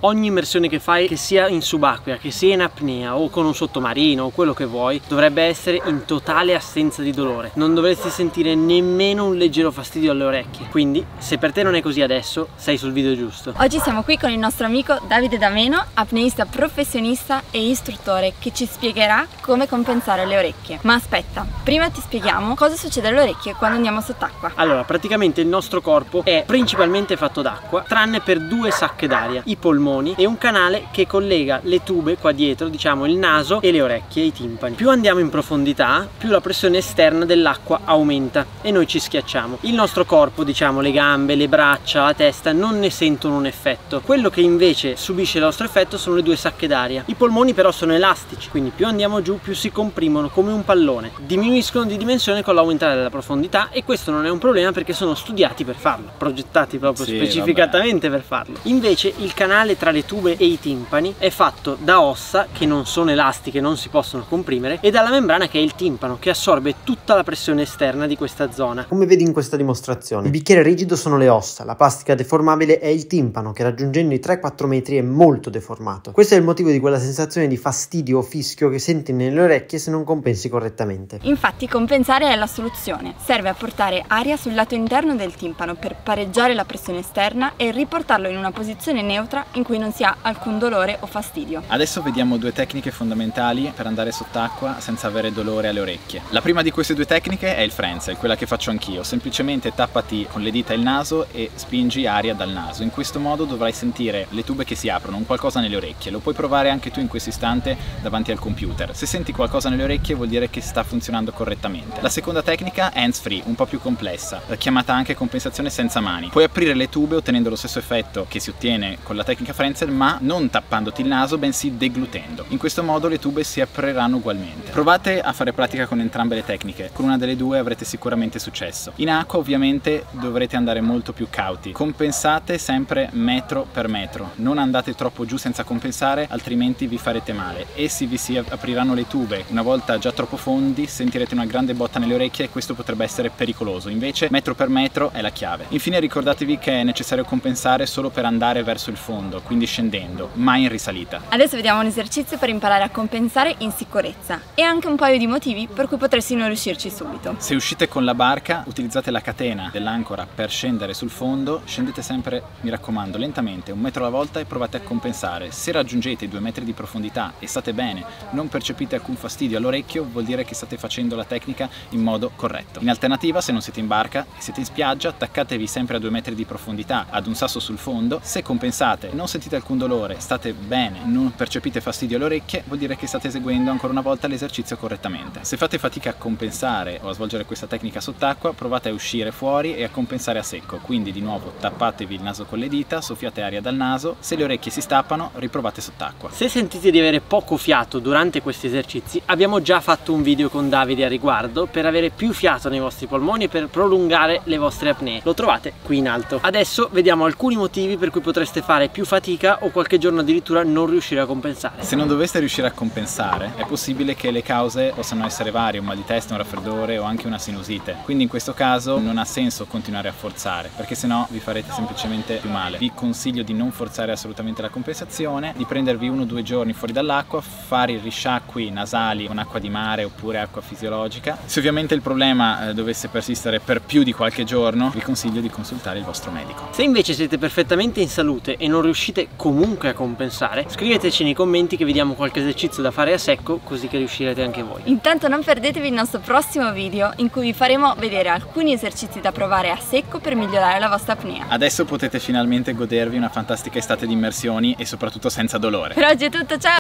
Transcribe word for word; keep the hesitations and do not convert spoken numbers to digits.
ogni immersione che fai, che sia in subacquea, che sia in apnea o con un sottomarino o quello che vuoi, dovrebbe essere in totale assenza di dolore. Non dovresti sentire nemmeno un leggero fastidio alle orecchie. Quindi, se per te non è così adesso, sei sul video giusto. Oggi siamo qui con il nostro amico Davide D'Ameno, apneista professionista e istruttore, che ci spiegherà come compensare le orecchie. Ma aspetta, prima ti spieghiamo cosa succede alle orecchie quando andiamo sott'acqua. Allora, praticamente il nostro corpo è principalmente fatto d'acqua, tranne per due sacche d'aria, i polmoni e un canale che collega le tube qua dietro, diciamo il naso e le orecchie, i timpani. Più andiamo in profondità, più la pressione esterna dell'acqua aumenta e noi ci schiacciamo. Il nostro corpo, diciamo le gambe, le braccia, la testa, non ne sentono un effetto. Quello che invece subisce il nostro effetto sono le due sacche d'aria. I polmoni però sono elastici, quindi più andiamo giù più si comprimono come un pallone. Diminuiscono di dimensione con l'aumentare della profondità e questo non è un problema perché sono studiati per farlo, progettati proprio sì, specificatamente vabbè. per farlo. Invece il canale tra le tube e i timpani è fatto da ossa che non sono elastiche, non si possono comprimere, e dalla membrana che è il timpano, che assorbe tutta la pressione esterna di questa zona. Come vedi in questa dimostrazione, il bicchiere rigido sono le ossa, la plastica deformabile è il timpano che raggiungendo i tre quattro metri è molto deformato. Questo è il motivo di quella sensazione di fastidio o fischio che senti nelle orecchie se non compensi correttamente. Infatti compensare è la soluzione. Serve a portare aria sul lato interno del timpano per pareggiare la pressione esterna e riportarlo in una posizione neutra in cui non si ha alcun dolore o fastidio. Adesso vediamo due tecniche fondamentali per andare sott'acqua senza avere dolore alle orecchie. La prima di queste due tecniche è il Frenzel, quella che faccio anch'io. Semplicemente tappati con le dita il naso e spingi aria dal naso. In questo modo dovrai sentire le tube che si aprono, un qualcosa nelle orecchie. Lo puoi provare anche tu in questo istante davanti al computer. Se senti qualcosa nelle orecchie vuol dire che sta funzionando correttamente. La seconda tecnica è hands free, un po' più complessa, chiamata anche compensazione senza mani. Puoi aprire le tube ottenendo lo stesso effetto che si ottiene con la tecnica Frenzel, ma non tappandoti il naso, bensì deglutendo. In questo modo le tube si apriranno ugualmente. Provate a fare pratica con entrambe le tecniche, con una delle due avrete sicuramente successo. In acqua ovviamente dovrete andare molto più cauti. Compensate sempre metro per metro, non andate troppo giù senza compensare, altrimenti vi farete male. Essi vi si apriranno le tube, una volta già troppo fondi sentirete una grande botta nelle orecchie e questo potrebbe essere pericoloso. Invece metro per metro è la chiave. Infine ricordatevi che è necessario compensare solo per andare verso il fondo, quindi scendendo, mai in risalita. Adesso vediamo un esercizio per imparare a compensare in sicurezza e anche un paio di motivi per cui potresti non riuscirci subito. Se uscite con la barca, utilizzate la catena dell'ancora per scendere sul fondo. Scendete sempre, mi raccomando, lentamente, un metro alla volta e provate a compensare. Se raggiungete i due metri di profondità e state bene, non percepite alcun fastidio all'orecchio, vuol dire che state facendo la tecnica in modo corretto. In alternativa, se non siete in barca e siete in spiaggia, attaccatevi sempre a due metri di profondità ad un sasso sul fondo. Se compensate, non sentite alcun dolore, state bene, non percepite fastidio alle orecchie, vuol dire che state eseguendo ancora una volta l'esercizio correttamente. Se fate fatica a compensare o a svolgere questa tecnica sott'acqua, provate a uscire fuori e a compensare a secco. Quindi di nuovo tappatevi il naso con le dita, soffiate aria dal naso, se le orecchie si stappano riprovate sott'acqua. Se sentite di avere poco fiato durante questi esercizi, abbiamo già fatto un video con Davide a riguardo per avere più fiato nei vostri polmoni e per prolungare le vostre apnee. Lo trovate qui in alto. Adesso vediamo alcuni motivi per cui potreste fare più fatica o qualche giorno addirittura non riuscire a compensare. Se non doveste riuscire a compensare, è possibile che le cause possano essere varie, un mal di testa, un raffreddore o anche una sinusite. Quindi in questo caso non ha senso continuare a forzare, perché sennò vi farete semplicemente più male. Vi consiglio di non forzare assolutamente la compensazione, di prendervi uno o due giorni fuori dall'acqua, fare i risciacqui nasali con acqua di mare oppure acqua fisiologica. Se ovviamente il problema eh, dovesse persistere per più di qualche giorno, vi consiglio di consultare il vostro medico. Se invece siete perfettamente in salute e non riuscite comunque a compensare, scriveteci nei commenti che vediamo qualche esercizio da fare a secco, così che riuscirete anche voi. Intanto non perdetevi il nostro prossimo video in cui vi faremo vedere alcuni esercizi da provare a secco per migliorare la vostra apnea. Adesso potete finalmente godervi una fantastica estate di immersioni e soprattutto senza dolore. Per oggi è tutto, ciao!